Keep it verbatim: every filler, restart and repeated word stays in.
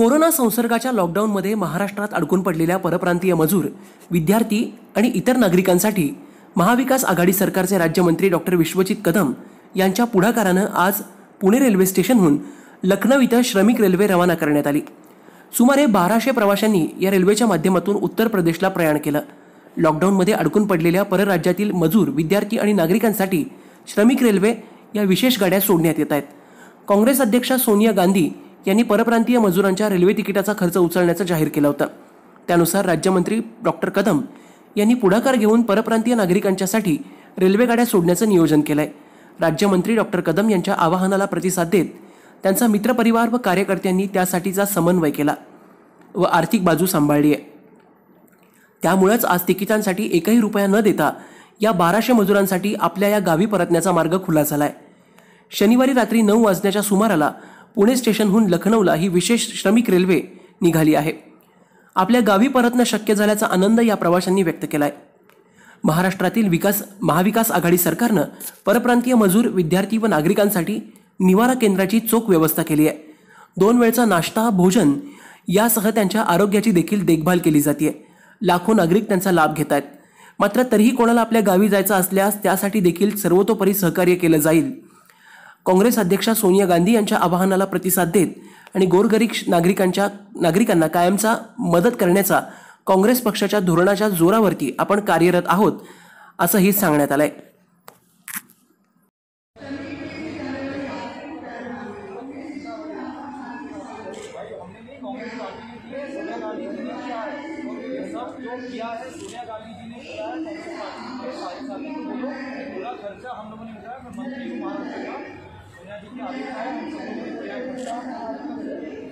Corona संसर्गाच्या लॉकडाऊनमध्ये महाराष्ट्रात अडकून पडलेल्या परप्रांतीय मजूर, विद्यार्थी आणि इतर नागरिकांसाठी महाविकास आघाडी सरकारचे राज्यमंत्री डॉक्टर विश्वजित कदम यांच्या पुढाकारानं आज पुणे रेल्वे स्टेशनहून लखनौ इथं श्रमिक रेल्वे रवाना करण्यात आली। सुमारे बाराशे प्रवाशांनी या रेल्वेच्या माध्यमातून उत्तर प्रदेशला प्रयाण केलं। लॉकडाऊनमध्ये अडकून पडलेल्या परराज्यातील मजूर, विद्यार्थी आणि नागरिकांसाठी श्रमिक रेल्वे या विशेष गाड्या सोडण्यात येत आहेत। काँग्रेस अध्यक्षा सोनिया गांधी यांनी परप्रांतीय मजुरांच्या रेल्वे तिकिटाचा खर्च उचलण्याचं जाहीर केलं होतं। त्यानुसार राज्यमंत्री डॉक्टर कदम यांनी पुढाकार घेऊन परप्रांतीय नागरिकांच्यासाठी रेल्वे गाड्या सोडण्याचं नियोजन केलंय। राज्यमंत्री डॉक्टर कदम यांच्या आवाहनाला प्रतिसाद देत त्यांचा मित्रपरिवार व कार्यकर्त्यांनी त्यासाठीचा समन्वय केला व आर्थिक बाजू सांभाळली आहे। त्यामुळेच आज तिकिटांसाठी एकही रुपया न देता या बाराशे मजुरांसाठी आपल्या या गावी परतण्याचा मार्ग खुला झालाय। शनिवारी रात्री नऊ वाजण्याच्या सुमाराला पुणे स्टेशनहून लखनौला ही विशेष श्रमिक रेल्वे निघाली आहे। आपल्या गावी परतणं शक्य झाल्याचा आनंद या प्रवाशांनी व्यक्त केलाय। महाराष्ट्रातील विकास महाविकास आघाडी सरकारनं परप्रांतीय मजूर, विद्यार्थी व नागरिकांसाठी निवारा केंद्राची चोख व्यवस्था केली आहे। दोन वेळचा नाश्ता, भोजन यासह त्यांच्या आरोग्याची देखील देखभाल केली जाते। लाखो नागरिक त्यांचा लाभ घेत आहेत। मात्र तरीही कोणाला आपल्या गावी जायचं असल्यास त्यासाठी देखील सर्वतोपरी सहकार्य केलं जाईल। काँग्रेस अध्यक्षा सोनिया गांधी यांच्या आवाहनाला प्रतिसाद देत आणि गोरगरीब नागरिकांच्या नागरिकांना कायमचा मदत करण्याचा काँग्रेस पक्षाच्या धोरणाच्या जोरावरती आपण कार्यरत आहोत, असंही सांगण्यात आलंय। जो किया है सोनिया गांधी जी ने किया है, कांग्रेस पार्टी के सारे साथी को बोलो, पूरा खर्चा हम लोगों ने उठाया। मैं मंत्री हूँ महाराष्ट्र का, सोनिया जी के आदेश है, हम सब लोगों ने तैयार खर्चा